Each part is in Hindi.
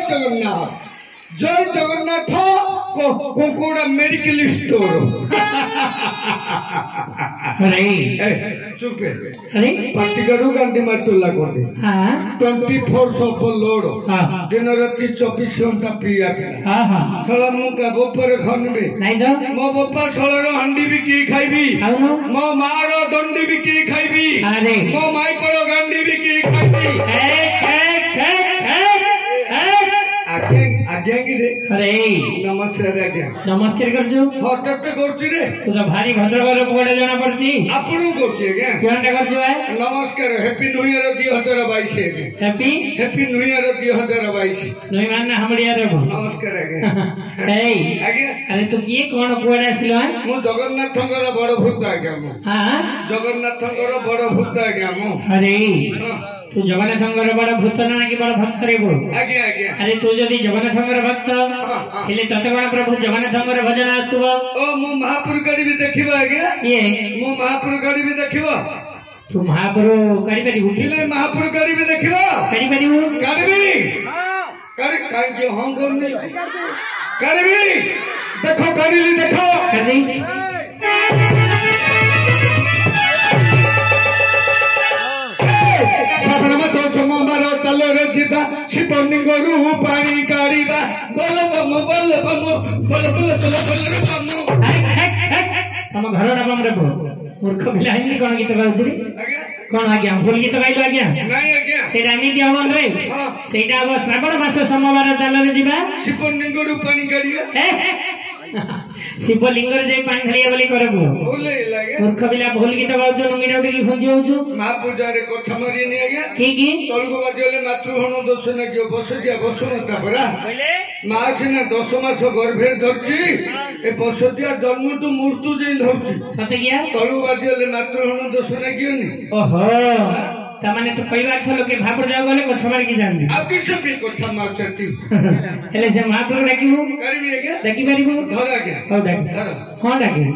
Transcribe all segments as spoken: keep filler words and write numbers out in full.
जगन्नाथ जय जगन्नाथ को कोकोड़ा मेडिकल स्टोर अरे चुप अरे पार्टी करू गांधी मार्टुला कोडे हां ट्वेंटी फोर सब लोड हां दिन राति चौबीस घंटा पिया हां हां थला मु का ऊपर खनबे नहीं दो मो बप्पा थलर हंडी भी की खाइबी आउनो मो मारो दंडी भी की खाइबी अरे मो माई पर गांडी भी की खाइबी एक एक एक एक आगे आगे की रे अरे नमस्कार आज्ञा नमस्कार करजो हटट करछि रे तू तो भारी भद्रवर कोडे जाना पड़ती आपनु करछि आज्ञा केनटा करजो है नमस्कार हैप्पी न्यू ईयर दो हज़ार बाईस हैप्पी हैप्पी न्यू ईयर दो हज़ार बाईस नहीं मानना हमड़िया रे नमस्कार आज्ञा ए आज्ञा अरे तू किए कोन कोडे आसिलो मु जगन्नाथंगर बड़ भूत आज्ञा मु हां जगन्नाथंगर बड़ भूत आज्ञा मु अरे तू जगन्नाथंगर बड़ भूत ना कि बड़ भक्त रे बो आज्ञा आज्ञा अरे तू जदी जगन्नाथंगर भक्त हेले तते कोन प्रभु जगन्नाथंगर भजन आसुबो ओ मु महापुर गाड़ी भी देखिबो आज्ञा ये मु महापुर गाड़ी भी देखिबो तू महापुर करी करी उठी हेले महापुर गाड़ी भी देखिबो करी करी करबी कर काई जे हम करनी करबी देखो गाड़ी देखो कर दी चलो रे जीता शिवनी गरु पानी गाड़ीबा बोल बम बोल बम बोल बोल चलो बोल रे बम हम घर ना बम रे मूर्ख पिला हिंदी कोन गीत गाउछरी आज्ञा कोन आज्ञा भूल गीत गाइलो आज्ञा नहीं आज्ञा सेटा एमिति हमन रे हां सेटा अब श्रावण मास सोमवार चलो रे जीवा शिवनी गरु पानी गाड़ीबा शिवलिंग रे जे पानी ढालिया बोली करबो बोले लागे मूर्ख पिला भूल गीत गाउछो नुंगिरा उठी खुंजी होछु महापूजा रे कथा मारी नि आज्ञा की की तळगु बाजिले मातृहण दोष न के बसदिया बसुमता परा बोले मासिना दस मास गर्भे धरछि ए बसदिया जन्म टू मृत्यु जे धरछि सते गया तळगु बाजिले मातृहण दोष न कियोनी ओहो तमाने तो परिवार थ लोके भापुर जाओ गले कथा मार की जान आ किसे भी कथा मारछती हेले से महापुर डाकिबो करबी आज्ञा डाकी परिबो धर आज्ञा हो डाक धर हां डाकी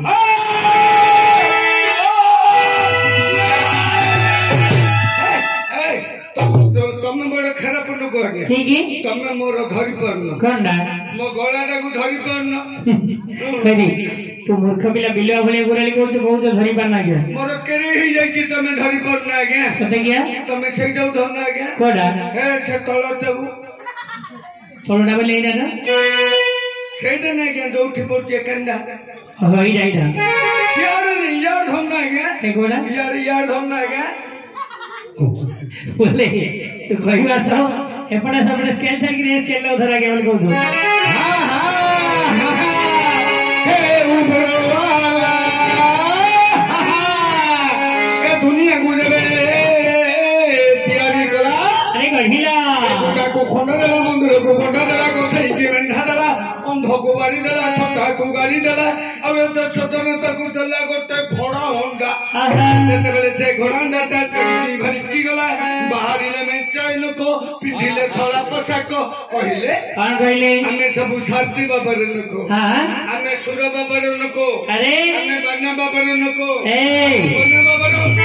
ए तमे बड़ खराब लोक आज्ञा की की तमे मोर धरि परन कोनडा मो गलाटा को धरि परन हेरी तू मूर्ख पिला बिलवा भले गुराली को बहुत धरि पाना गया मोर केरे ही जाई कि तमे धरि परन आज्ञा सते गया तमे सेटा धरना आज्ञा कोडा हे से तळटगु तोड़ा बोले इडा ना सेटा नै आज्ञा जोठी पड़छि कंडा हो इडा इडा यार यार धरना आज्ञा ए कोडा यार यार धरना आज्ञा बोले तू कोई बात तो एपड़ा सबड़े स्केल छाड़ के स्केल लो धरा के बोल को हां हां हे उबरवाला ए दुनिया गुजरे तियारी कला अरे गढ़िला को खंड देला मंदिर को खंड देला को सही के बंधा देला अंध को बाड़ी देला छटा को गाड़ी देला अब तो सतनता को देला गोटे घोड़ा होंडा जैसे बेले से घोड़ा डाटा चली भरी की गला बाहरीले में चाइल को पिंडिले थोड़ा पोशाक कहिले कौन कहले हमें सब शांति बाबर नको हां हमें सुर बाबर नको अरे हमें बन्ना बाबर नको ए बन्ना बाबर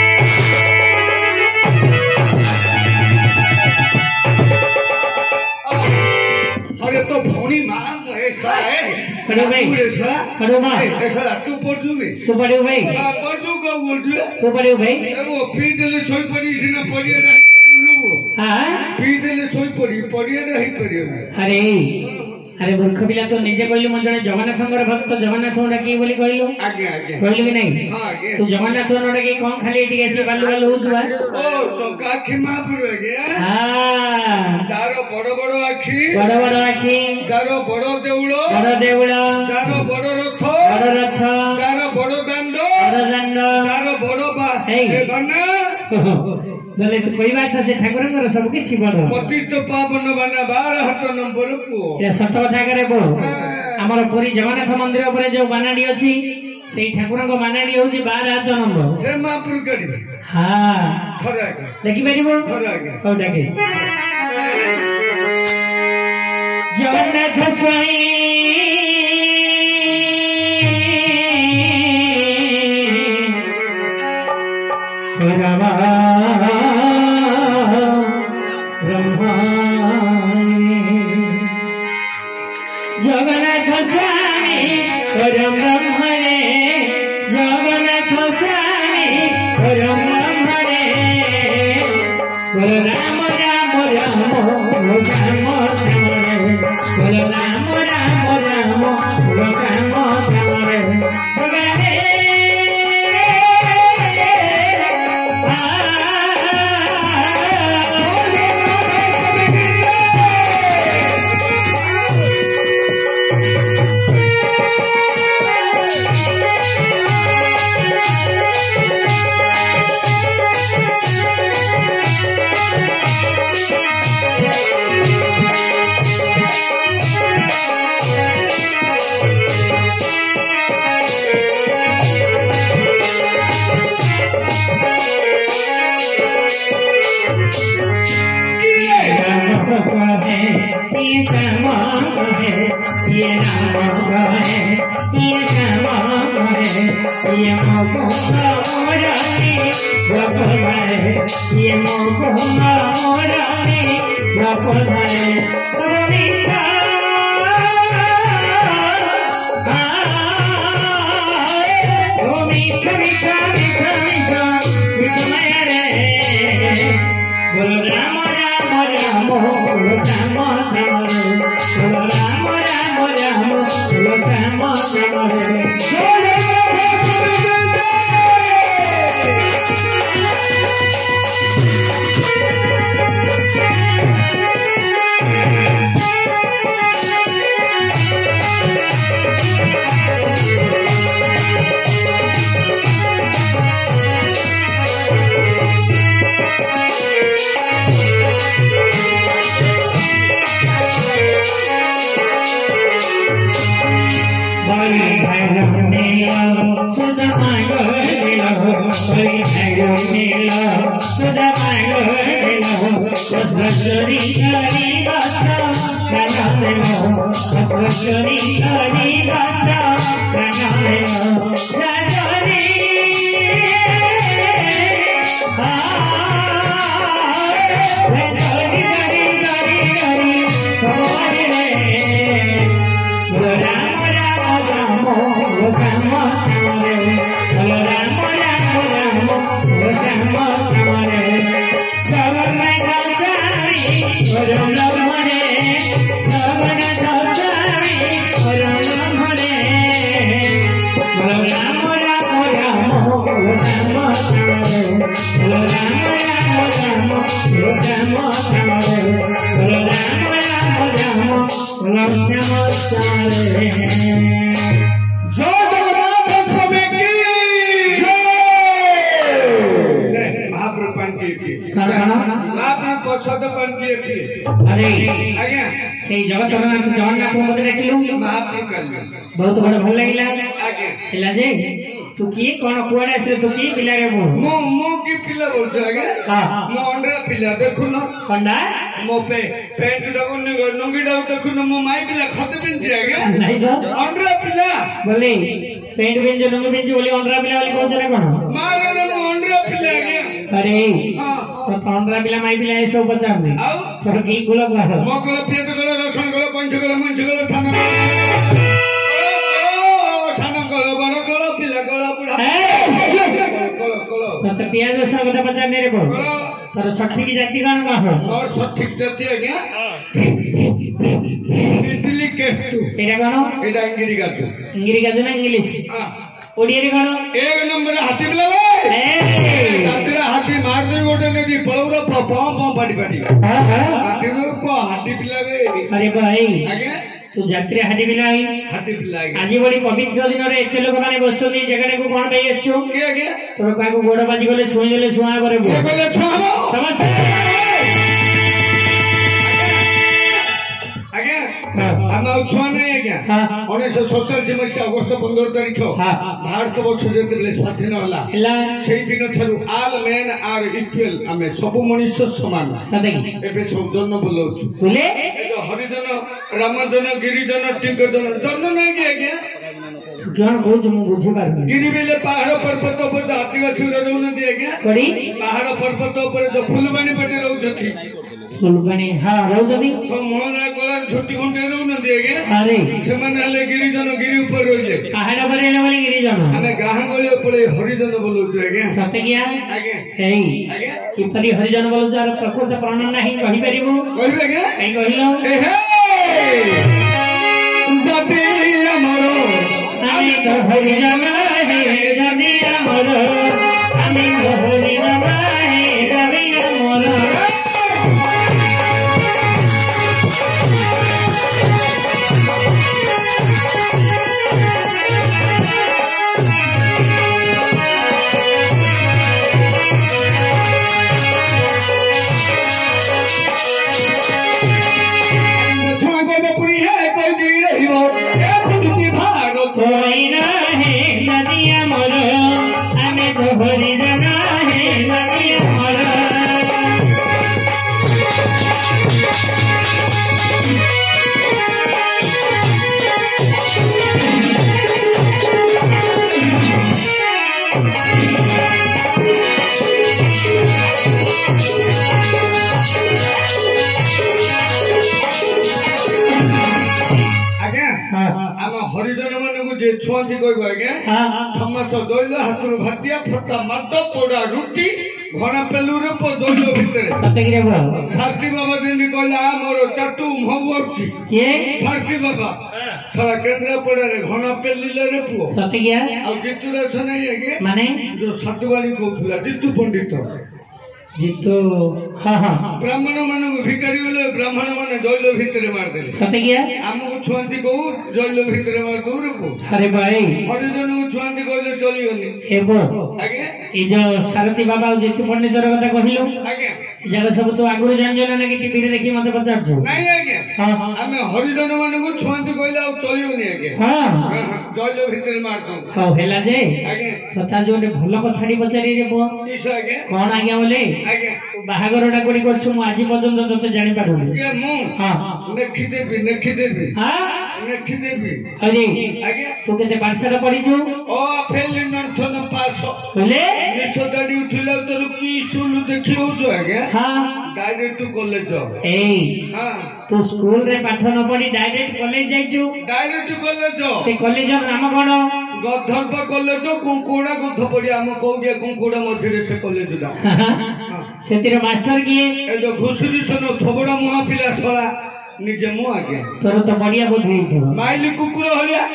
अरे तो भौनी मांग ऐसा है खड़ो भाई खड़ो मां ऐसा तू पढ़ दूबे तू पढ़ो भाई हां पढ़ दू को बोल दू तू पढ़ो भाई वो पी देले सोई पड़ी सिना पड़िए ना हां पी देले सोई पड़ी पड़िए ना ही पड़िए अरे अरे मूर्ख पिला तो निजे कहलु मन जने जगन्नाथंगर भक्त जगन्नाथ डाकी बोली कहलु आगे आगे कहलु कि नहीं हां आगे तू जगन्नाथ डाकी कोन खाली एटी के बालू बालू होतुवा ओ तो काखी महापुर आगे हां तारो बड़ बड़ आखी बड़ बड़ आखी तारो बड़ देउलो बड़ देउला तारो बड़ रथ बड़ रथ तारो बड़ दांड बड़ दांड तारो बड़ बा ए बना बोले तो कोई बात से ठाकुर सब किछि बड़ पतित पावन बना बारह हाथ नंबर को ये सत कथा करे बो हमर पुरी जगन्नाथ मंदिर ऊपर जो बानाडी अछि सेई ठाकुर को बानाडी होछि बारह हाथ नंबर से महापुर करी हां थरा देखि परिबो थरा हो देखे जगन्नाथ स्वामी रामा ब्रह्मा परम ब्रह्म रे जगन्नाथ स्वामी परम ब्रह्म रे बोलो राम राम राम राम श्याम रे बोलो राम राम राम राम श्याम रे भगवान ये नाम है ये नाम है ये मोहम्मद मोरानी वफाए ये मोहम्मद मोरानी वफाए मीठा ओ मीठा मीठा मीठा मीठा मीठा रे बोलो राम राम राम बोलो राम राम बोलो राम राम राम बोलो राम राम रे Sri Hari Basa, Ranamelo, Sri Hari Basa, Ranamelo, Rajari, Rajari, Rajari, Rajari, Rajari, Ram Ram Ram, Ram Samare, Ram Ram Ram, Ram Samare, Savarnai परम ब्रह्म रे जगन्नाथ स्वामी परम ब्रह्म रे बोलो राम राम राम बोलो राम श्याम रे बोलो राम राम राम बोलो राम श्याम रे बोलो राम राम राम बोलो श्याम श्याम रे जय जगन्नाथ स्वामी की जय महाप्रभु की महाप्रभु पछद पान की अरे आज्ञा से जगतनाथ जगन्नाथ मते देखिलु महाप्रभु कल बहुत बड़ भल लागिला आज्ञा हिला जे तू की कोन कुआडे से तू की पिला रे मो मो मो की पिला बोलछ आज्ञा हां मो अंडा पिला देखु न कंडा मो पे पेंट डगु नंगी डाउ देखु न मो माई पिला खते पिनछि आज्ञा नहीं तो अंडा पिला बोले पेंट बिन जो नंगी बिन जो बोले अंडा पिला वाली कोन से कोन मारे न मो अंडा पिला आज्ञा अरे हां तो अंडा पिला माई पिला ऐसो बता दे आउ तो की गुला गुला मो को पिया तो गलो रसन गलो पंच गलो मंच गलो थाना थाना गलो बड़ गलो पिला गलो बुढ़ा गलो गलो तो पिया जो सब बता बता मेरे को तर सठी की जाति कान का हो और सठी जाति आज्ञा इटली केटू एटा कोन एटा इंगिरी गातो इंगिरी गातो ना इंग्लिश हां ओडिया रे कोन एक नंबर हाथी पिला ए दादरा हाथी मार दे गोटे नदी पळौरा प प पाटी पाटी हां हां हाथी को हाथी पिला रे अरे भाई आज्ञा तू जात्रे हाथी पिला आई हाथी पिला आज बड़ी पवित्र दिन रे एते लोक माने बसली जगड़े को कोन भाई अच्छो के आज्ञा तोर का को गोड़ बाजी गले छुई गले छुआ करे के गले छुआबो समझ आज्ञा हम छुआ नहीं आज्ञा हां उन्नीस सौ सैंतालीस मसीहा अगस्त पंद्रह तारीख हां भारत वर्ष जेते स्वाधीन होला हला सेही दिन थारु ऑल मेन आर इक्वल हमें सब मनुष्य समान सदैव एबे सब जन बोलौ बोले हरिजन रामजन गिरिजन टिंकजन जन नहीं कि आज्ञा कौन कौन मु बुझी पारबी गिरी बेले पहाड़ पर्वत ऊपर आदिवासी रहउनती आज्ञा कोड़ी पहाड़ पर्वत ऊपर जो फुलबाणी पटे रहउछथि फुलबाणी हां रहउछथि तो मोहना कला छोटी घंटे रहउनती आज्ञा अरे से माने हले गिरिजन गिरी ऊपर रहिले पहाड़ पर रहले बोली गिरिजन हमें गां गले पड़े हरिजन बोलुछु आज्ञा सत किया आज्ञा एई आज्ञा कि परि हरिजन बोलुछु आर प्रकृत प्राण नाही कहि परिबो कहबे आज्ञा कहि कहिलो ए हे जाति हमरो আমি তো হরিজন হে যদি আমর আমি তো হরিজন হে যদি আমর कोई ना है नदी अमर हमें तो हरिजन है नदी अमर हरिजन मान को जे छुआंती कहबो आज्ञा समास दैल हाथुर भातिया फटा मात पोड़ा रुटी घना पेलुरे प दैल भितरे सतगिरे बो सारथी बाबा दिन कहला मोर चाटू महुवती के सारथी बाबा सारा केंद्र पड़े रे घना पेलिले रे पुओ सतगिया आ जितुरा सनाई आज्ञा माने जो सातवाणी कहथुला जितु पंडित जितो हां हां ब्राह्मण मान भिकारी बोले ब्राह्मण मान जैल भितरे मार देले सतगिया हमको छुआंती कहू जैल भितरे मार दूर को अरे भाई हरिजन को छुआंती कहले चलियोनी एबो आज्ञा ए जो सारथी बाबा जितु पंडित रो कथा कहिलो आज्ञा जग सब तो आगुर जानजो ना कि टीवी रे देखि मते पचारछु नहीं आज्ञा हां हमें हरिजन मान को छुआंती कहले आ चलियोनी आज्ञा हां जैल भितरे मार दो हां हेला जे आज्ञा तथा जो भलो कथाडी पचारी रे बो किस आज्ञा कोन आज्ञा बोले आज्ञा बाहागरटा कोडी करछु मु आजि पर्यंत तते जानि पारुनी के मु हां नेखि देबी नेखि देबी हां नेखि देबी अरे आज्ञा तू केते पाठशाला पढिछु ओ फेल नर्थन पास बोले निसदाडी उठिला तर की सुलु देखि हो जो आज्ञा हां डायरेक्ट टू कॉलेज ए हां तू स्कूल रे पाठ न पढी डायरेक्ट कॉलेज जाइछु डायरेक्ट टू कॉलेज से कॉलेज रो नाम कोन गधर्प कॉलेज कुंकुड़ा गुध पड़ी आम कहू कुंकुड़ा मध्य से कॉलेज दा सेतिर मास्टर किए ए जो घुसरी सन थबड़ा मुहा पिला सला निजे मु आगे तोर तो बढ़िया बुद्धि थो माइली कुकुर हलिया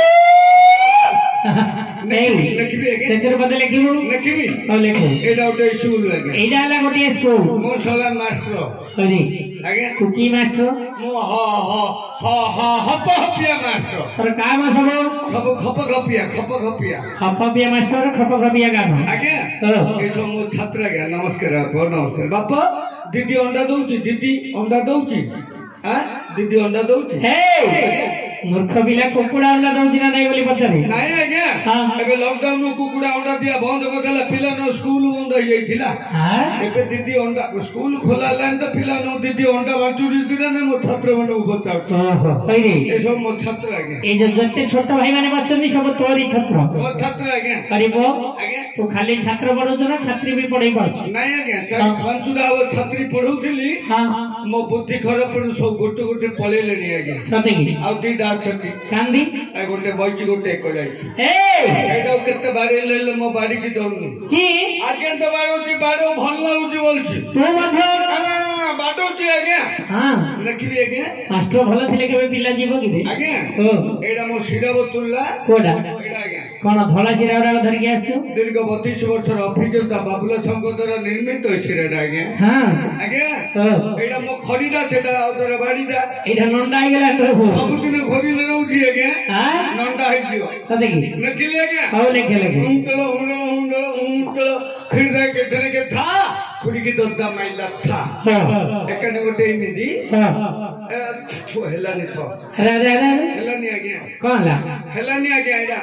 नहीं लिखबी आगे सेतिर बदले लिखिबो लिखबी ओ लिखो एटा उटे स्कूल आगे एटा ला गोटे स्कूल मो सला मास्टर सरी आगे तू की मास्टर मो हा हा हा हा हप हपिया मास्टर तोर काम सब खप खप खपिया खप खपिया खपपिया मास्टर खप खपिया काम आगे ए सब मो छात्र आगे नमस्कार आप नमस्कार बापा दीदी अंडा दउची दीदी अंडा दउची हां दीदी अंडा दउची हे मूर्ख बिला कुकुड़ा अंडा दउची ना नहीं बोली पचारे नहीं आज्ञा हां एबे लॉकडाउन में कुकुड़ा अंडा दिया बंद कर देला पिला न स्कूल बंद हो जाइथिला हां एबे दीदी अंडा स्कूल खोला लाइन तो पिला न दीदी अंडा बाटू दीदी ना मो छात्र मन बचाउ ओहो होई रे ए सब मो छात्र आज्ञा ए जो जते छोट भाई माने बचनी सब तोरी छात्र मो छात्र आज्ञा अरे बो आज्ञा तू खाली छात्र पढौछ ना छात्री भी पढै पाछ नहीं आज्ञा खानसुदा अब छात्री पढौथिली हां मो बुद्धि खराब पर सब गोटे गोटे पळेले नि आज्ञा सते की आ दीदा छती कांदी आ गोटे बइची गोटे को जाई ए एटा केते बाड़ी लेले मो बाड़ी की डरनु की आज्ञा तो बाड़ोची बाड़ो भल लागुची बोलची तू मध्य हां बाड़ोची आज्ञा हां देखिबी आज्ञा मास्टर भलो थिले केबे पिला जीवो कि आज्ञा ओ एटा मो सिरा बतुल्ला कोडा एटा आज्ञा कोन धला सिरा उरा धरि के आछु दीर्घ बत्तीस वर्षर अभिज्ञता बाबुला संघ द्वारा निर्मित सिराटा आज्ञा हां आज्ञा ओ एटा मो खड़ीटा सेटा आउतरे बाड़ीटा एटा नंडा गेला प्रभु सब दिन घोरीले रहउची आज्ञा हां नंडा है जियो सते की नकिले आज्ञा हाउ लेखे लेखे उंटलो उंटलो उंटलो उंटलो खिड़दा के धने के था खुड़ी की दद्दा माइला था हां एकने गोटे निदी हां तो हेलानी थो अरे अरे अरे हेलानी आज्ञा कोन ला हेलानी आज्ञा एटा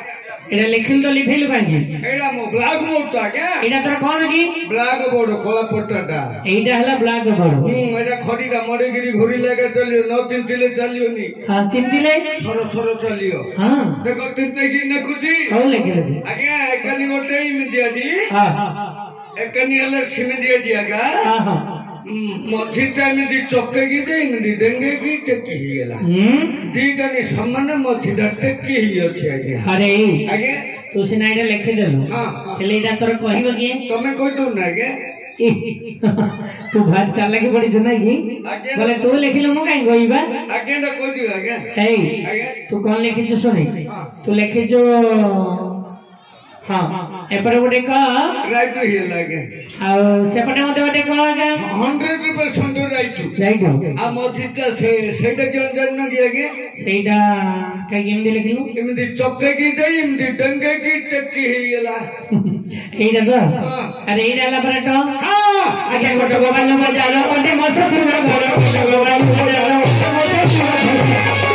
एटा लिखिल तो लिखेलु काकी एडा मो ब्लैक बोर्ड ता के एटा तोर कोन की ब्लैक बोर्ड कोला पट्टाटा एटा हला ब्लैक बोर्ड हम एडा खडीटा मडेगिरी घोरी लागे चलियो न तीन तिले चलियो नी हां तीन तिले छोरो छोरो चलियो हां देखो तीन ते की न खुजी हो लिखेल आगे एकनी गोटे ही में दिया दी हां एकनी हले सिम दिया दिया का हां हां मधी टाइम दी चक्के की दे दी देंगे की टेकी ही गेला हम दीटा नि समान मधी दा टेकी ही अछि आगे अरे आगे तू सिना एटा लिखि देलु हां हेले एटा तोर कहिबो की तमे कोइ तो ना गे तू भात चाला की पड़ी सुना की बोले तू लिखिलो मु काई गईबा आगे ना कोइ दियो आगे ए आगे तू कौन लिखि छु सुनी तू लिखि जो हां एपर गोटे का राइट ही लागे आ सेपटे मते गोटे का आगे हंड्रेड परसेंट राइट राइट आ मधीटा से सेटा के अंदर न गे आगे सेटा का केमदि लिखिलु एमदी चक्के की दे एमदी डंगे की टेकी ही गेला एटा तो अरे एटा ला परटो हां आगे गोटे मोबाइल नंबर जालो ओटे मत सुनो घर गोटे मोबाइल नंबर जालो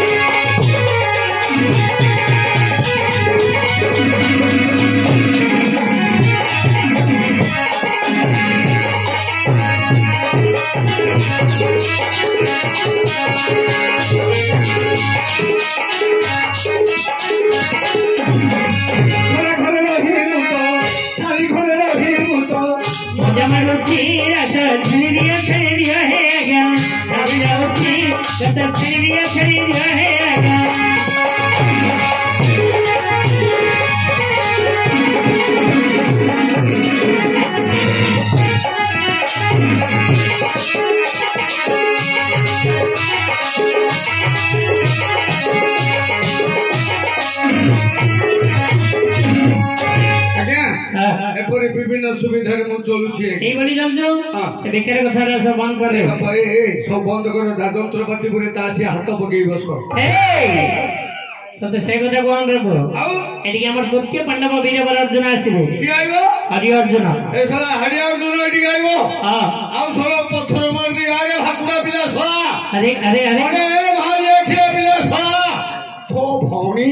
एपरि विभिन्न सुविधा रे मु चलुछि एई बडी जामजो से बेकार कथा रे सब बंद कर रे भाई ए सब बंद कर दादंत्रपति पुरे तासी हाथ पगेई बस ए तो से कथा कोन रे बो आउ एडी हमर द्वितीय पांडव वीर अर्जुन आसीबो की आइबो हरि अर्जुन ए साला हरि अर्जुन एडी आइबो हां आउ सोलो पत्थर मार दी आगे हाकुड़ा पिला सोला अरे अरे अरे अरे भाई देखिए पिला सोला तो भौणी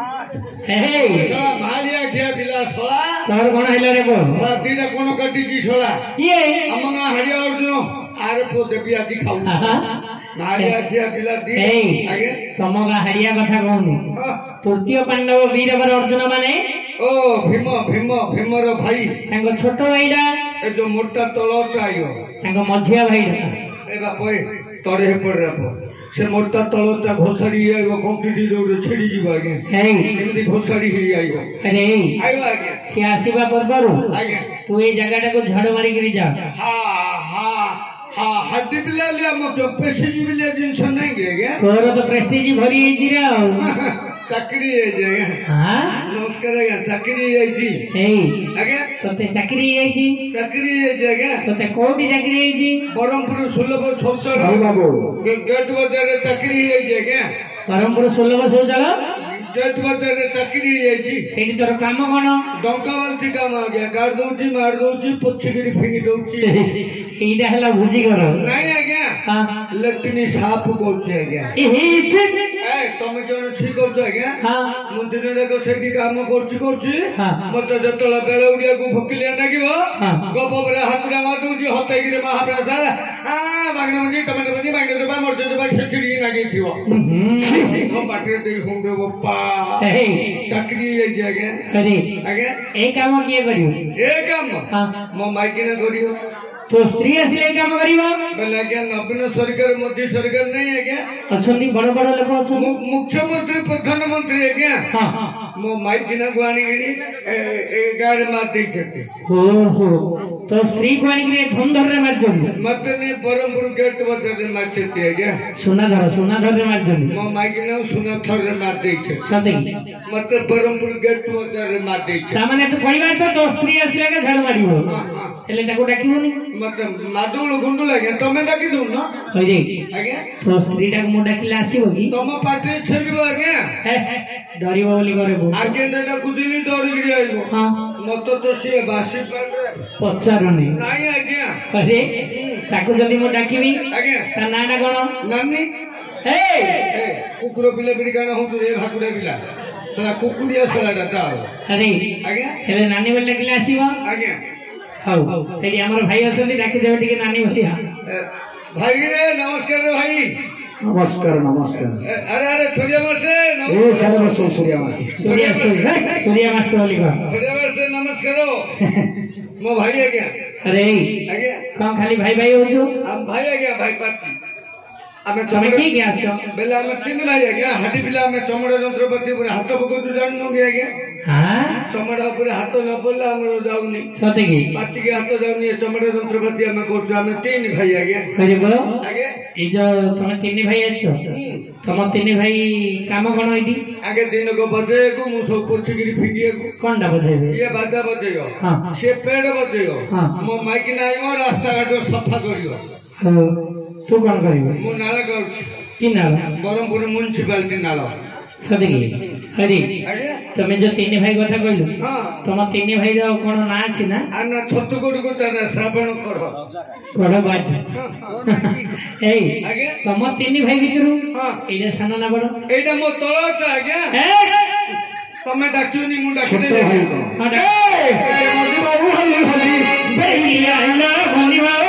हे सोला भालिया खिया पिला सोला तोर कोन आइला रे बो रातीरा कोन कटी जी सोला ये अमंगा हरि अर्जुन आरे पो देपिया जी खाऊ भालिया खिया पिला दी ए आगे तमगा हरिया कथा कहूनी तृतीय पांडव वीर अर्जुन माने ओ भीम भीम भीमर भाई तांको छोट भाईडा ए जो मोटा तलटा आयो तांको मझिया भाईडा ए बापे तड़े पड़ रहा से मोटा तलटा घोषाड़ी आयो कंप्लीट रोड छेड़ी जीव आगे हे एमती घोषाड़ी ही आयो अरे आयो आगे से आसीबा परबारु आगे तू ए जगहटा को झाड़ मारी करी जा हा हा हा हड्डी बिला लिया मो पेशी जी बिला जिंस नहीं गे तोर तो प्रेस्टीज भरी हेजी रे चाकरी है जे हां नमस्कार आगे चाकरी है जी हे आगे तोते चाकरी है जी चाकरी है जे आगे तोते कोडी चाकरी है जी बरमपुर सुलभ संसार हां बाबू गेट बाजार चाकरी है जे आगे बरमपुर सुलभ शौचालय गेट बाजार चाकरी है जी सेठी तोर काम कोन डंका वालती काम आ गया गाड़ दोची मार दोची पुच्छगिरी फिंगी दोची एटा हला भुजी करो नहीं आ गया हां लटनी साफ कोचे आ गया ए छे ए तुम जण सी कोच आ गया हां मुंदिने देखो सेठी काम करची करची हां मत जतला बेले उडिया को भकिलिया नागिबो हां गपबरे हातरा मादुची हतगिरी महाप्रसा आ मागणे म्हणजे टमाटो म्हणजे मागणे तो बा मरते तो बा खिचडी नागी थिवो हम पाटे दे हुंडे बप्पा हे चाकरी है जे आगे अरे आगे ए काम किए करियो ए काम हां मो माइकिना करियो तो स्त्री असले काम करिबो बोले क्या नवीन सरकार मोदी सरकार नहीं है क्या अछंदी बड़ बड़ लोक अछन मुख्यमंत्री प्रधानमंत्री है क्या हां मो माइकिना गुआनी गिरी ए गार मार दे छथि हो हो तो स्त्री को आनी रे धम धर रे मार जन मत ने परमपुर गेट बदर रे मार छथि है क्या सोना धर सोना धर रे मार जन मो माइकिना सुना थर रे मार दे छथि सते मत परमपुर गेट बदर रे मार दे छथि ता माने तो परिवार तो तो स्त्री असले के झाड़ मारिबो हेले ताको डाकिबोनी मत मादुल गुंडू लगे तमे डाकी दउ ना होय दे आगे तो स्त्री डाक मो डाकिला आसीबो की तम पाटे छेबिबो आगे डरिबो बोली करे बो आगे नेटा कुदिनी डरी गिरी आइबो हां मत तो से बासी पर पचारनी नहीं आज्ञा अरे ताको जल्दी मो डाकिबी आज्ञा ता नाडा कोन नानी हे ए कुकुर पिले बिरी काना हो रे भाकुडे पिला ସେଟା କୁକୁଡ଼ିଆ ଛେଳାଟା ଚାଲ ଆରେ ଆଜ୍ଞା ହେଲେ ନାନୀ ବୋଲି ଡାକିଲେ ଆସିବ ଆଜ୍ଞା ହଉ ଏଠି ଆମର ଭାଇ ଅଛନ୍ତି ଡାକିଦେବେ ଟିକେ ନାନୀ ବୋଲିଆ ଭାଇ ନମସ୍କାର ଭାଇ नमस्कार नमस्कार अरे अरे सूर्य मास्टर ए सारे वर्ष सूर्य मास्टर सूर्य सूर्य मास्टर बोली कह सूर्य मास्टर नमस्कार मो भाई आ गया अरे आगे कौन खाली भाई भाई हो जो हम भाई आ गया भाई पाती आमे तुम्हें की गया तो बेले आमे तीन भाई आ गया हाटी पिला आमे चमड़ा यंत्रपति पूरे हाथ पको तू जान नो गया गया हां चमड़ा पूरे हाथ न पड़ला हमरो जाउनी सते की पाती के हाथ जाउनी चमड़ा यंत्रपति आमे करछु आमे तीन भाई आ गया अरे बोलो आगे ए जो तुम तीन भाई आछो तुम तीन भाई काम कोन होइदी आगे दिन को बजे को मु सब पोछि गिरी फिंगिए को कोनटा बजेबे ये बाजा बजेयो हां से पेड़ बजेयो हां मो माइक नाइयो रास्ता घाट सफा करियो तू कौन करिबे मु नाला कर की नाला बरमपुर म्युनिसिपालिटी नाला सते की अरे आगे তুমি যে তিন ভাই কথা কইলু हां তোমার তিন ভাই র কোন না আছে না আনা ছত্তগুড় को তারা শ্রাবণ কর বড় বাদ এই আগে তোমার তিন ভাই ভিতরু हां এইটা সানো না বড় এইটা মো তলচ আগে এই তুমি ডাকিওনি মু ডাকি छोटे দে भाई को এই মদি বাবু হলি হলি বেইয়া না হলি বাবু